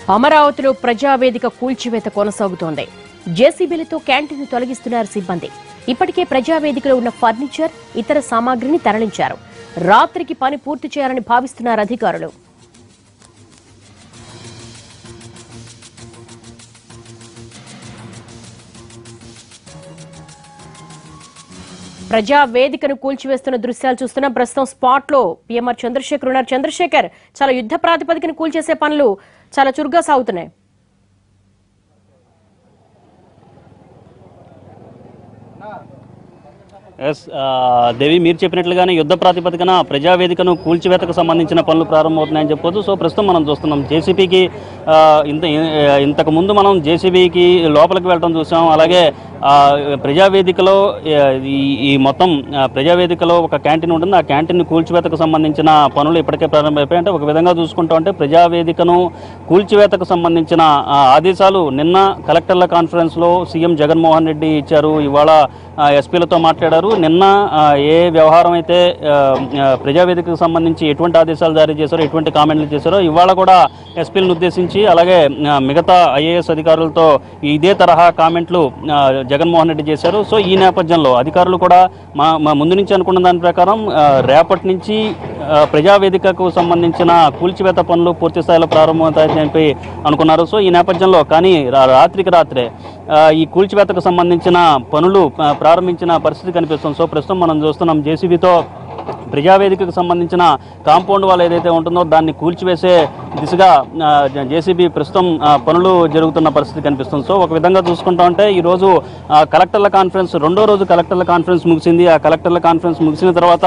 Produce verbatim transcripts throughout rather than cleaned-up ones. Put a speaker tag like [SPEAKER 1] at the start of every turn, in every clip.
[SPEAKER 1] అమరావతిలో ప్రజావేదిక కూల్చివేత కొనసాగుతోంది. జేసీబీలతో క్యాంటీన్ తొలగిస్తున్నారు సిబ్బంది. ఇప్పటికే ప్రజావేదికలో ఉన్న ఫర్నిచర్, ఇతర సామాగ్రిని తరలించారు. రాత్రికి పని పూర్తి చేయాలని భావిస్తున్నారు అధికారులు. ప్రజావేదికను కూల్చివేస్తున్న దృశ్యాలు చూస్తున్నాం. ప్రస్తుతం స్పాట్ లో పీఎంఆర్ చంద్రశేఖర్ ఉన్నారు. చంద్రశేఖర్, చాలా యుద్ధ ప్రాతిపదికన కూల్చేసే పనులు చాలా చురుగ్గా సాగుతున్నాయి.
[SPEAKER 2] ఎస్ దేవి, మీరు చెప్పినట్లుగానే యుద్ధ ప్రాతిపదికన ప్రజావేదికను కూల్చివేతకు సంబంధించిన పనులు ప్రారంభమవుతున్నాయని చెప్పొచ్చు. సో ప్రస్తుతం మనం చూస్తున్నాం జేసీబీకి ఇంత ఇంతకు ముందు మనం జేసీబీకి లోపలికి వెళ్ళడం చూసాం. అలాగే ప్రజావేదికలో ఈ మొత్తం ప్రజావేదికలో ఒక క్యాంటీన్ ఉంటుంది. ఆ క్యాంటీన్ కూల్చివేతకు సంబంధించిన పనులు ఇప్పటికే ప్రారంభమైపోయాయి. అంటే ఒక విధంగా చూసుకుంటా ఉంటే ప్రజావేదికను కూల్చివేతకు సంబంధించిన ఆదేశాలు నిన్న కలెక్టర్ల కాన్ఫరెన్స్లో సీఎం జగన్మోహన్ రెడ్డి ఇచ్చారు. ఇవాళ ఎస్పీలతో మాట్లాడారు. నిన్న ఏ వ్యవహారం అయితే ప్రజావేదికకు సంబంధించి ఎటువంటి ఆదేశాలు జారీ చేశారో, ఎటువంటి కామెంట్లు చేశారో, ఇవాళ కూడా ఎస్పీలను ఉద్దేశించి అలాగే మిగతా ఐఏఎస్ అధికారులతో ఇదే తరహా కామెంట్లు జగన్మోహన్ రెడ్డి చేశారు. సో ఈ నేపథ్యంలో అధికారులు కూడా మా మా ముందు నుంచి అనుకున్న దాని ప్రకారం రేపటి నుంచి ప్రజావేదికకు సంబంధించిన కూల్చివేత పనులు పూర్తి స్థాయిలో ప్రారంభమవుతాయని చెప్పి అనుకున్నారు. సో ఈ నేపథ్యంలో కానీ రాత్రికి రాత్రే ఈ కూల్చివేతకు సంబంధించిన పనులు ప్రారంభించిన పరిస్థితి కనిపిస్తుంది. సో ప్రస్తుతం మనం చూస్తున్నాం జేసీబీతో ప్రజావేదికకు సంబంధించిన కాంపౌండ్ వాల్ ఏదైతే ఉంటుందో దాన్ని కూల్చివేసే దిశగా జేసీబీ ప్రస్తుతం పనులు జరుగుతున్న పరిస్థితి కనిపిస్తుంది. సో ఒక విధంగా చూసుకుంటా ఉంటే ఈరోజు కలెక్టర్ల కాన్ఫరెన్స్ రెండో రోజు కలెక్టర్ల కాన్ఫరెన్స్ ముగిసింది. ఆ కలెక్టర్ల కాన్ఫరెన్స్ ముగిసిన తర్వాత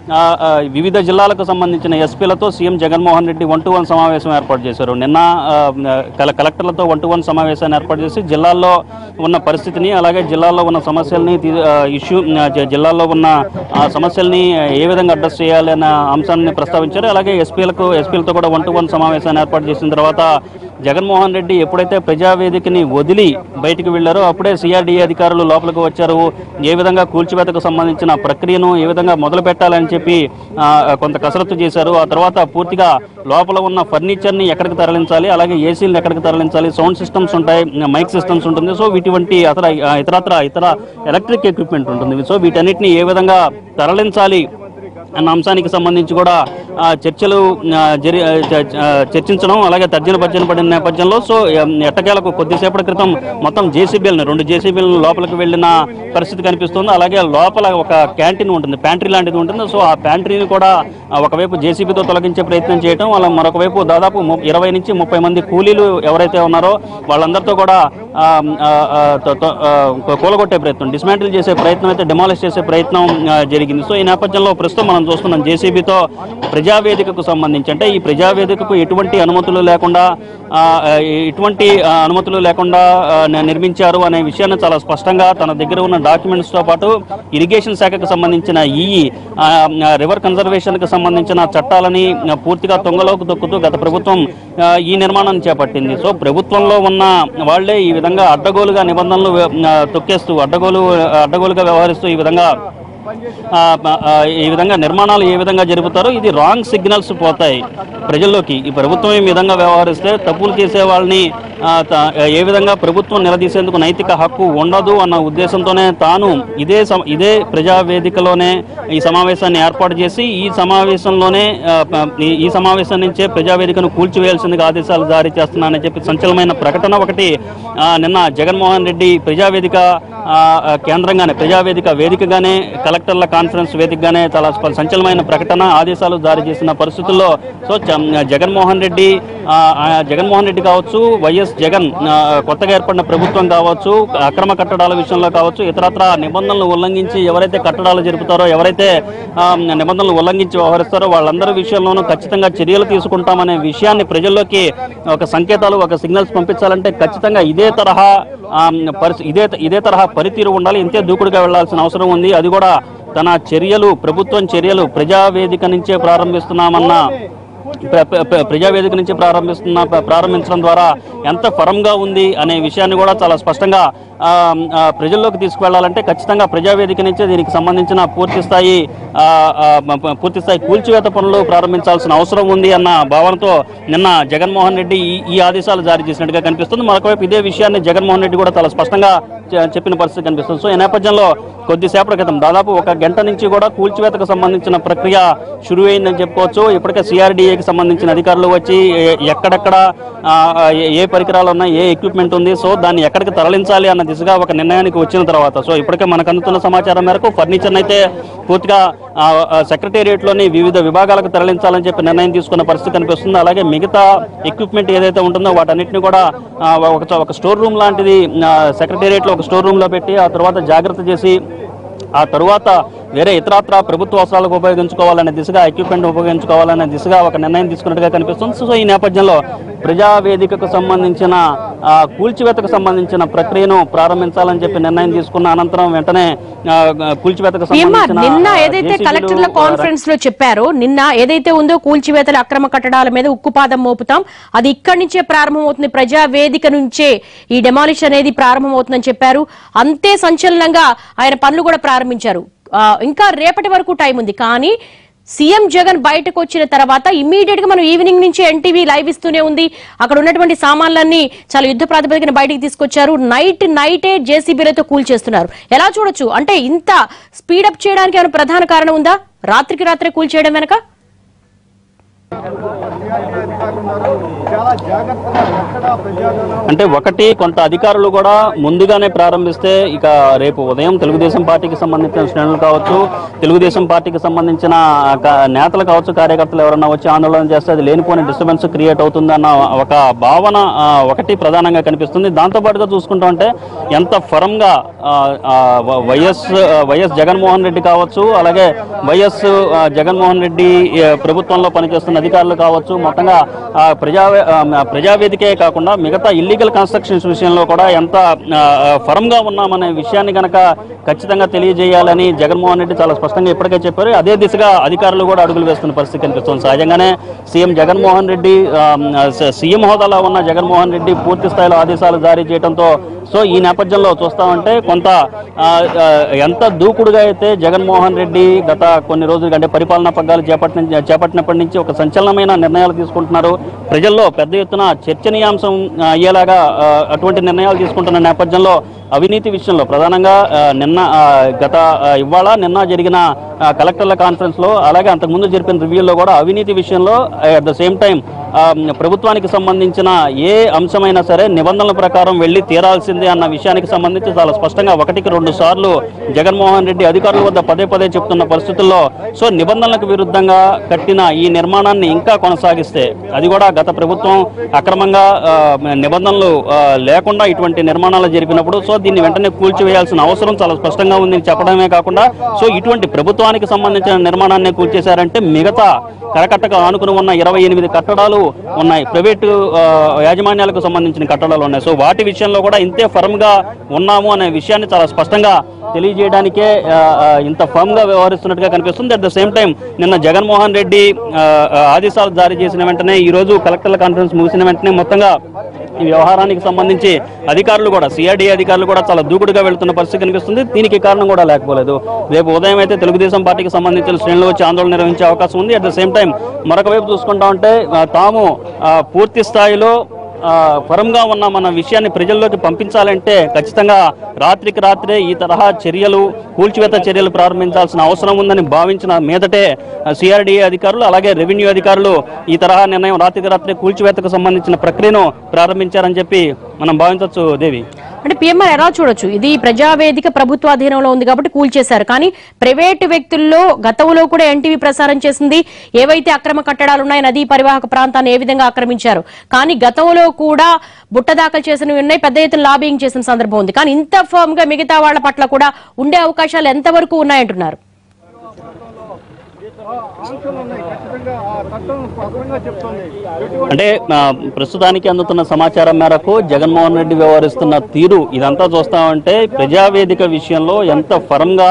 [SPEAKER 2] వివిధ జిల్లాలకు సంబంధించిన ఎస్పీలతో CM Jaganmohan Reddy one to one సమావేశం ఏర్పాటు చేశారు. నిన్న కలెక్టర్లతో వన్ టు వన్ సమావేశాన్ని ఏర్పాటు చేసి జిల్లాల్లో ఉన్న పరిస్థితిని, అలాగే జిల్లాల్లో ఉన్న సమస్యల్ని ఇష్యూ జిల్లాల్లో ఉన్న సమస్యల్ని ఏ విధంగా అడ్రస్ చేయాలి అన్న అంశాన్ని ప్రస్తావించారు. అలాగే ఎస్పీలకు ఎస్పీలతో కూడా వన్ టు వన్ సమావేశాన్ని ఏర్పాటు చేసిన తర్వాత జగన్మోహన్ రెడ్డి ఎప్పుడైతే ప్రజావేదికని వదిలి బయటికి వెళ్లారో అప్పుడే సిఆర్డీఏ అధికారులు లోపలికి వచ్చారు. ఏ విధంగా కూల్చివేతకు సంబంధించిన ప్రక్రియను ఏ విధంగా మొదలు పెట్టాలని చెప్పి కొంత కసరత్తు చేశారు. ఆ తర్వాత పూర్తిగా లోపల ఉన్న ఫర్నిచర్ని ఎక్కడికి తరలించాలి, అలాగే ఏసీలను ఎక్కడికి తరలించాలి, సౌండ్ సిస్టమ్స్ ఉంటాయి, మైక్ సిస్టమ్స్ ఉంటుంది. సో వీటివంటి అతర ఇతరత్ర ఇతర ఎలక్ట్రిక్ ఎక్విప్మెంట్ ఉంటుంది. సో వీటన్నిటిని ఏ విధంగా తరలించాలి అన్న అంశానికి సంబంధించి కూడా చర్చలు జరి చర్చించడం, అలాగే తర్జన భర్జన పడిన నేపథ్యంలో సో ఎట్టకేలకు కొద్దిసేపటి క్రితం మొత్తం జేసీబీలను రెండు జేసీబీలను లోపలికి వెళ్ళిన పరిస్థితి కనిపిస్తుంది. అలాగే లోపల ఒక క్యాంటీన్ ఉంటుంది, ప్యాంట్రీ లాంటిది ఉంటుంది. సో ఆ ప్యాంట్రీని కూడా ఒకవైపు జేసీబీతో తొలగించే ప్రయత్నం చేయడం, వాళ్ళ మరొక వైపు దాదాపు ఇరవై నుంచి ముప్పై మంది కూలీలు ఎవరైతే ఉన్నారో వాళ్ళందరితో కూడా కూలగొట్టే ప్రయత్నం, డిస్మాంటిల్ చేసే ప్రయత్నం అయితే డిమాలిష్ చేసే ప్రయత్నం జరిగింది. సో ఈ నేపథ్యంలో ప్రస్తుతం మనం చూస్తున్నాం జేసీబీతో ప్రజావేదికకు సంబంధించి, అంటే ఈ ప్రజావేదికకు ఎటువంటి అనుమతులు లేకుండా ఎటువంటి అనుమతులు లేకుండా నిర్మించారు అనే విషయాన్ని చాలా స్పష్టంగా తన దగ్గర ఉన్న డాక్యుమెంట్స్తో పాటు ఇరిగేషన్ శాఖకు సంబంధించిన ఈఈ రివర్ కన్జర్వేషన్కి సంబంధించిన చట్టాలని పూర్తిగా తొంగలోకి తొక్కుతూ గత ప్రభుత్వం ఈ నిర్మాణాన్ని చేపట్టింది. సో ప్రభుత్వంలో ఉన్న వాళ్లే ఈ విధంగా అడ్డగోలుగా నిబంధనలు తొక్కేస్తూ అడ్డగోలు అడ్డగోలుగా వ్యవహరిస్తూ ఈ విధంగా ఈ విధంగా నిర్మాణాలు ఏ విధంగా జరుపుతారో ఇది రాంగ్ సిగ్నల్స్ పోతాయి ప్రజల్లోకి. ఈ ప్రభుత్వం ఈ విధంగా వ్యవహరిస్తే తప్పులు చేసే వాళ్ళని ఏ విధంగా ప్రభుత్వం నిలదీసేందుకు నైతిక హక్కు ఉండదు అన్న ఉద్దేశంతోనే తాను ఇదే ఇదే ప్రజావేదికలోనే ఈ సమావేశాన్ని ఏర్పాటు చేసి ఈ సమావేశంలోనే ఈ సమావేశం నుంచే ప్రజావేదికను కూల్చివేయాల్సిందిగా ఆదేశాలు జారీ చేస్తున్నానని చెప్పి సంచలనమైన ప్రకటన ఒకటి నిన్న జగన్మోహన్ రెడ్డి ప్రజావేదిక కేంద్రంగానే ప్రజావేదిక వేదికగానే కలెక్టర్ల కాన్ఫరెన్స్ వేదికగానే చాలా సంచలనమైన ప్రకటన ఆదేశాలు జారీ చేసిన పరిస్థితుల్లో సో జగన్మోహన్ రెడ్డి జగన్మోహన్ రెడ్డి కావచ్చు, వైఎస్ జగన్ కొత్తగా ఏర్పడిన ప్రభుత్వం కావచ్చు, అక్రమ కట్టడాల విషయంలో కావచ్చు, ఇతరత్ర నిబంధనలు ఉల్లంఘించి ఎవరైతే కట్టడాలు జరుపుతారో, ఎవరైతే నిబంధనలు ఉల్లంఘించి వ్యవహరిస్తారో వాళ్ళందరి విషయంలోనూ ఖచ్చితంగా చర్యలు తీసుకుంటామనే విషయాన్ని ప్రజల్లోకి ఒక సంకేతాలు, ఒక సిగ్నల్స్ పంపించాలంటే ఖచ్చితంగా ఇదే తరహా పరిస్థితి ఇదే ఇదే తరహా పనితీరు ఉండాలి. ఇంతే దూకుడుగా వెళ్లాల్సిన అవసరం ఉంది. అది కూడా తన చర్యలు ప్రభుత్వం చర్యలు ప్రజావేదిక నుంచే ప్రారంభిస్తున్నామన్న ప్రజావేదిక నుంచి ప్రారంభిస్తున్న ప్రారంభించడం ద్వారా ఎంత ఫరంగా ఉంది అనే విషయాన్ని కూడా చాలా స్పష్టంగా ప్రజల్లోకి తీసుకువెళ్లాలంటే ఖచ్చితంగా ప్రజావేదిక నుంచే దీనికి సంబంధించిన పూర్తి స్థాయి పూర్తి స్థాయి కూల్చివేత పనులు ప్రారంభించాల్సిన అవసరం ఉంది అన్న భావనతో నిన్న జగన్మోహన్ రెడ్డి ఈ ఆదేశాలు జారీ చేసినట్టుగా కనిపిస్తుంది. మరొకవైపు ఇదే విషయాన్ని జగన్మోహన్ రెడ్డి కూడా చాలా స్పష్టంగా చెప్పిన పరిస్థితి కనిపిస్తుంది. సో ఈ నేపథ్యంలో కొద్దిసేపటి క్రితం దాదాపు ఒక గంట నుంచి కూడా కూల్చివేతకు సంబంధించిన ప్రక్రియ షురు అయిందని చెప్పుకోవచ్చు. ఇప్పటికే సిఆర్డీఏకి సంబంధించిన అధికారులు వచ్చి ఎక్కడెక్కడ ఏ పరికరాలు ఉన్నాయి, ఏ ఎక్విప్మెంట్ ఉంది, సో దాన్ని ఎక్కడికి తరలించాలి అన్న దిశగా ఒక నిర్ణయానికి వచ్చిన తర్వాత సో ఇప్పటికే మనకు అందుతున్న సమాచారం మేరకు ఫర్నిచర్ అయితే పూర్తిగా సెక్రటేరియట్లోని వివిధ విభాగాలకు తరలించాలని చెప్పి నిర్ణయం తీసుకున్న పరిస్థితి కనిపిస్తుంది. అలాగే మిగతా ఎక్విప్మెంట్ ఏదైతే ఉంటుందో వాటన్నిటిని కూడా ఒక స్టోర్ రూమ్ లాంటిది సెక్రటేరియట్లో ఒక స్టోర్ రూమ్లో పెట్టి ఆ తర్వాత జాగ్రత్త చేసి ఆ తరువాత వేరే ఇతరత్ర ప్రభుత్వ అవసరాలకు ఉపయోగించుకోవాలనే దిశగా ఎక్విప్మెంట్ ఉపయోగించుకోవాలనే దిశగా ఒక నిర్ణయం తీసుకున్నట్టుగా కనిపిస్తుంది. సో ఈ నేపథ్యంలో ప్రజావేదికకు సంబంధించిన కూల్చివేతకు సంబంధించిన ప్రక్రియను ప్రారంభించాలని చెప్పి నిర్ణయం తీసుకున్న అనంతరం వెంటనే కూల్చివేతకు సంబంధించిన
[SPEAKER 1] నిన్న ఏదైతే కలెక్టర్ల కాన్ఫరెన్స్ లో చెప్పారో నిన్న ఏదైతే ఉందో కూల్చివేతల అక్రమ కట్టడాల మీద ఉక్కుపాదం మోపుతాం, అది ఇక్కడి నుంచే ప్రారంభమవుతుంది, ప్రజావేదిక నుంచే ఈ డెమాలిష్ అనేది ప్రారంభమవుతుందని చెప్పారు. అంతే సంచలనంగా ఆయన పనులు కూడా ప్రారంభించారు. ఇంకా రేపటి వరకు టైం ఉంది. కానీ సీఎం జగన్ బయటకు వచ్చిన తర్వాత ఇమ్మీడియట్ గా మనం ఈవినింగ్ నుంచి ఎన్టీవీ లైవ్ ఇస్తూనే ఉంది. అక్కడ ఉన్నటువంటి సామాన్లన్నీ చాలా యుద్ధ ప్రాతిపదికన బయటికి తీసుకొచ్చారు. నైట్ నైటే జేసీబీలతో కూల్చేస్తున్నారు. ఎలా చూడొచ్చు అంటే ఇంత స్పీడప్ చేయడానికి ఏమైనా ప్రధాన కారణం ఉందా? రాత్రికి రాత్రే కూల్చేయడం వెనక
[SPEAKER 2] అంటే ఒకటి కొంత అధికారులు కూడా ముందుగానే ప్రారంభిస్తే ఇక రేపు ఉదయం తెలుగుదేశం పార్టీకి సంబంధించిన శ్రేణులు కావచ్చు, తెలుగుదేశం పార్టీకి సంబంధించిన నేతలు కావచ్చు, కార్యకర్తలు ఎవరన్నా వచ్చి ఆందోళన చేస్తే అది లేనిపోని డిస్టర్బెన్స్ క్రియేట్ అవుతుందన్న ఒక భావన ఒకటి ప్రధానంగా కనిపిస్తుంది. దాంతోపాటుగా చూసుకుంటూ ఉంటే ఎంత ఫరంగా వైఎస్ వైఎస్ జగన్మోహన్ రెడ్డి కావచ్చు, అలాగే వైఎస్ జగన్మోహన్ రెడ్డి ప్రభుత్వంలో పనిచేస్తున్న అధికారులు కావచ్చు, మొత్తంగా ప్రజా ప్రజావేదికే కాకుండా మిగతా ఇల్లీగల్ కన్స్ట్రక్షన్స్ విషయంలో కూడా ఎంత ఫరంగా ఉన్నామనే విషయాన్ని కనుక ఖచ్చితంగా తెలియజేయాలని జగన్మోహన్ రెడ్డి చాలా స్పష్టంగా ఇప్పటికే చెప్పారు. అదే దిశగా అధికారులు కూడా అడుగులు వేస్తున్న పరిస్థితి కనిపిస్తుంది. సహజంగానే సీఎం జగన్మోహన్ రెడ్డి సీఎం హోదాలో ఉన్న జగన్మోహన్ రెడ్డి పూర్తి స్థాయిలో ఆదేశాలు జారీ చేయడంతో సో ఈ నేపథ్యంలో చూస్తామంటే కొంత ఎంత దూకుడుగా అయితే జగన్మోహన్ రెడ్డి గత కొన్ని రోజులు అంటే పరిపాలనా పగ్గాలు చేపట్టిన చేపట్టినప్పటి నుంచి ఒక సంచలనమైన నిర్ణయాలు తీసుకుంటున్నారు. ప్రజల్లో పెద్ద ఎత్తున చర్చనీయాంశం అయ్యేలాగా అటువంటి నిర్ణయాలు తీసుకుంటున్న నేపథ్యంలో అవినీతి విషయంలో ప్రధానంగా నిన్న గత ఇవాళ నిన్న జరిగిన కలెక్టర్ల కాన్ఫరెన్స్లో అలాగే అంతకుముందు జరిపిన రివ్యూల్లో కూడా అవినీతి విషయంలో అట్ ద సేమ్ టైం ప్రభుత్వానికి సంబంధించిన ఏ అంశమైనా సరే నిబంధనల ప్రకారం వెళ్లి తీరాల్సిందే అన్న విషయానికి సంబంధించి చాలా స్పష్టంగా ఒకటికి రెండు సార్లు జగన్మోహన్ రెడ్డి అధికారుల వద్ద పదే పదే చెప్తున్న పరిస్థితుల్లో సో నిబంధనలకు విరుద్ధంగా కట్టిన ఈ నిర్మాణాన్ని ఇంకా కొనసాగిస్తే అది కూడా గత ప్రభుత్వం అక్రమంగా నిబంధనలు లేకుండా ఇటువంటి నిర్మాణాలు జరిపినప్పుడు సో దీన్ని వెంటనే కూల్చివేయాల్సిన అవసరం చాలా స్పష్టంగా ఉందని చెప్పడమే కాకుండా సో ఇటువంటి ప్రభుత్వానికి సంబంధించిన నిర్మాణాన్ని కూల్చేశారంటే మిగతా కరకట్టకు ఆనుకుని ఉన్న ఇరవై ఎనిమిది కట్టడాలు ఉన్నాయి, ప్రైవేటు యాజమాన్యాలకు సంబంధించిన కట్టడాలు ఉన్నాయి. సో వాటి విషయంలో కూడా ఇంతే ఫర్మ్ గా ఉన్నాము అనే విషయాన్ని చాలా స్పష్టంగా తెలియజేయడానికే ఇంత ఫర్మ్ గా వ్యవహరిస్తున్నట్టుగా కనిపిస్తుంది. అట్ ద సేమ్ టైం నిన్న జగన్మోహన్ రెడ్డి ఆదేశాలు జారీ చేసిన వెంటనే ఈ రోజు కలెక్టర్ల కాన్ఫరెన్స్ ముగిసిన వెంటనే మొత్తంగా ఈ వ్యవహారానికి సంబంధించి అధికారులు కూడా సిఆర్డీ అధికారులు కూడా చాలా దూకుడుగా వెళ్తున్న పరిస్థితి కనిపిస్తుంది. దీనికి కారణం కూడా లేకపోలేదు. రేపు ఉదయం అయితే తెలుగుదేశం పార్టీకి సంబంధించిన శ్రేణులు వచ్చి ఆందోళన నిర్వహించే అవకాశం ఉంది. అట్ ద సేమ్ టైం మరొక వైపు చూసుకుంటా ఉంటే తాము పూర్తి స్థాయిలో ఫరంగా ఉన్నామన్న విషయాన్ని ప్రజల్లోకి పంపించాలంటే ఖచ్చితంగా రాత్రికి రాత్రే ఈ తరహా చర్యలు కూల్చివేత చర్యలు ప్రారంభించాల్సిన అవసరం ఉందని భావించిన మీదటే సిఆర్డీఏ అధికారులు అలాగే రెవెన్యూ అధికారులు ఈ తరహా నిర్ణయం రాత్రికి రాత్రే కూల్చివేతకు సంబంధించిన ప్రక్రియను ప్రారంభించారని చెప్పి మనం భావించవచ్చు. దేవి,
[SPEAKER 1] అంటే పిఎంఆర్ ఎలా చూడొచ్చు? ఇది ప్రజావేదిక ప్రభుత్వ అధీనంలో ఉంది కాబట్టి కూల్చేశారు. కానీ ప్రైవేటు వ్యక్తుల్లో గతంలో కూడా ఎన్టీవీ ప్రసారం చేసింది ఏవైతే అక్రమ కట్టడాలు ఉన్నాయి, నదీ పరివాహక ప్రాంతాన్ని ఏ విధంగా ఆక్రమించారు. కానీ గతంలో కూడా బుట్ట దాఖలు చేసినవి ఉన్నాయి, పెద్ద ఎత్తున లాబింగ్ చేసిన సందర్భం ఉంది. కానీ ఇంత ఫర్మ్ గా మిగతా వాళ్ల పట్ల కూడా ఉండే అవకాశాలు ఎంతవరకు ఉన్నాయంటున్నారు?
[SPEAKER 2] అంటే ప్రస్తుతానికి అందుతున్న సమాచారం మేరకు జగన్మోహన్ రెడ్డి వ్యవహరిస్తున్న తీరు ఇదంతా చూస్తామంటే ప్రజావేదిక విషయంలో ఎంత ఫరంగా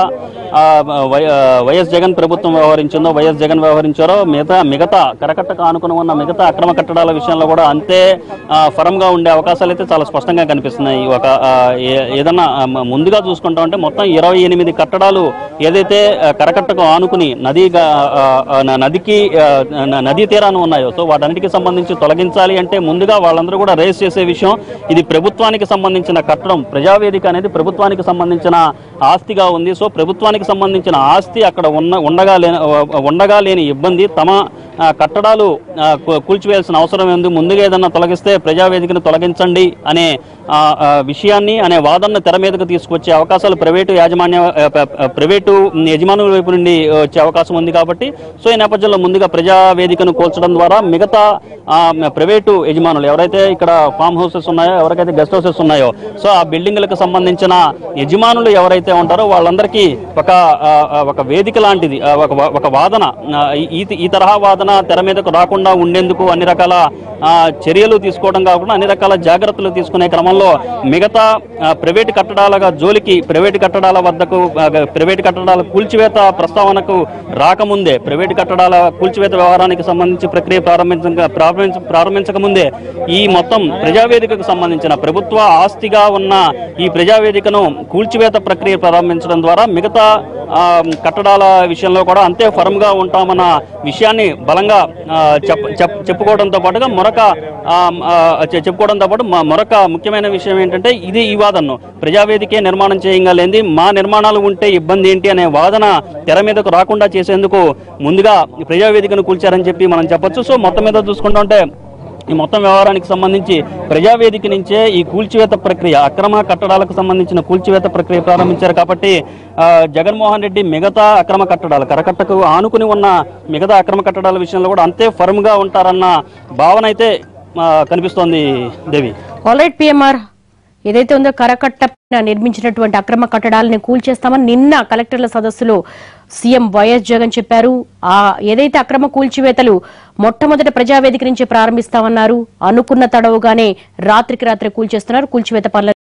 [SPEAKER 2] ఆ, వై- ఆ, వైఎస్ జగన్ ప్రభుత్వం వ్యవహరించిందో, వైఎస్ జగన్ వ్యవహరించారో మిగతా మిగతా కరకట్టకు ఆనుకుని ఉన్న మిగతా అక్రమ కట్టడాల విషయంలో కూడా అంతే ఫరం గా ఉండే అవకాశాలు అయితే చాలా స్పష్టంగా కనిపిస్తున్నాయి. ఒక ఆ, ఏ- ఏదన్నా ఆ, మ- ముందుగా చూసుకుంటా ఉంటే మొత్తం ఇరవై ఎనిమిది కట్టడాలు ఏదైతే ఆ, కరకట్టకు ఆనుకుని నది గా- ఆ, ఆ, న- నదికి ఆ, న- నదీ తీరాన్ని ఉన్నాయో, సో వాటన్నిటికి సంబంధించి తొలగించాలి అంటే ముందుగా వాళ్ళందరూ కూడా రేస్ చేసే విషయం ఇది ప్రభుత్వానికి సంబంధించిన కట్టడం. ప్రజావేదిక అనేది ప్రభుత్వానికి సంబంధించిన ఆస్తిగా ఉంది. సో ప్రభుత్వానికి సంబంధించిన ఆస్తి అక్కడ ఉన్న ఉండగా లేని ఉండగా లేని ఇబ్బంది తమ ఆ, కట్టడాలు ఆ, కూ- కూల్చివేయాల్సిన అవసరం ఉంది. ముందుగా ఏదన్నా తొలగిస్తే ప్రజావేదికను తొలగించండి అనే ఆ, ఆ, విషయాన్ని అనే వాదనను తెర మీదకు తీసుకొచ్చే అవకాశాలు ప్రైవేటు యాజమాన్య ఆ, ప- ప- ప్రైవేటు యజమానుల వైపు నుండి వచ్చే అవకాశం ఉంది. కాబట్టి సో ఈ నేపథ్యంలో ముందుగా ప్రజావేదికను కూల్చడం ద్వారా మిగతా ఆ, ప్రైవేటు యజమానులు ఎవరైతే ఇక్కడ ఫామ్ హౌసెస్ ఉన్నాయో, ఎవరికైతే గెస్ట్ హౌసెస్ ఉన్నాయో, సో ఆ బిల్డింగ్లకు సంబంధించిన యజమానులు ఎవరైతే ఉంటారో వాళ్ళందరికీ ఒక ఆ, ఆ, ఒక వేదిక లాంటిది, ఆ, ఒక ఒక వాదన, ఆ, ఈ ఈ తరహా వాదన తెర మీదకు రాకుండా ఉండేందుకు అన్ని రకాల ఆ, చర్యలు తీసుకోవడం కాకుండా అన్ని రకాల జాగ్రత్తలు తీసుకునే క్రమంలో మిగతా ఆ, ప్రైవేటు కట్టడాల జోలికి, ప్రైవేటు కట్టడాల వద్దకు, ఆ, ప్రైవేటు కట్టడాల కూల్చివేత ప్రస్తావనకు రాకముందే, ప్రైవేటు కట్టడాల కూల్చివేత వ్యవహారానికి సంబంధించి ప్రక్రియ ప్రారంభించ ప్రారంభించ ప్రారంభించక ముందే ఈ మొత్తం ప్రజావేదికకు సంబంధించిన ప్రభుత్వ ఆస్తిగా ఉన్న ఈ ప్రజావేదికను కూల్చివేత ప్రక్రియ ప్రారంభించడం ద్వారా మిగతా ఆ, కట్టడాల విషయంలో కూడా అంతే ఫర్మ్గా ఉంటామన్న విషయాన్ని బలంగా ఆ, చెప్ చెప్ చెప్పుకోవడంతో పాటుగా మరొక ఆ, ఆ, చె- చెప్పుకోవడంతో పాటు మ- మరొక ముఖ్యమైన విషయం ఏంటంటే ఇది ఈ వాదనను ప్రజావేదికే నిర్మాణం చేయగలేంది, మా నిర్మాణాలు ఉంటే ఇబ్బంది ఏంటి అనే వాదన తెర మీదకు రాకుండా చేసేందుకు ముందుగా ప్రజావేదికను కూల్చారని చెప్పి మనం చెప్పొచ్చు. సో మొత్తం మీద చూసుకుంటుంటే ఈ మొత్తం వ్యవహారానికి సంబంధించి ప్రజావేదిక నుంచే ఈ కూల్చివేత ప్రక్రియ, అక్రమ కట్టడాలకు సంబంధించిన కూల్చివేత ప్రక్రియ ప్రారంభించారు. కాబట్టి ఆ, జగన్మోహన్ రెడ్డి మిగతా అక్రమ కట్టడాలు, కరకట్టకు ఆనుకుని ఉన్న మిగతా అక్రమ కట్టడాల విషయంలో కూడా అంతే ఫర్మ్గా ఉంటారన్న భావన అయితే ఆ, కనిపిస్తోంది దేవి.
[SPEAKER 1] ఆల్ రైట్ పిఎంఆర్, ఏదైతే ఉందో కరకట్ట పైన నిర్మించినటువంటి అక్రమ కట్టడాలని కూల్చేస్తామని నిన్న కలెక్టర్ల సదస్సులో సీఎం వైఎస్ జగన్ చెప్పారు. ఆ ఏదైతే అక్రమ కూల్చివేతలు మొట్టమొదటి ప్రజావేదిక నుంచి ప్రారంభిస్తామన్నారు, అనుకున్న తడవుగానే రాత్రికి రాత్రి కూల్చేస్తున్నారు. కూల్చివేత పనులు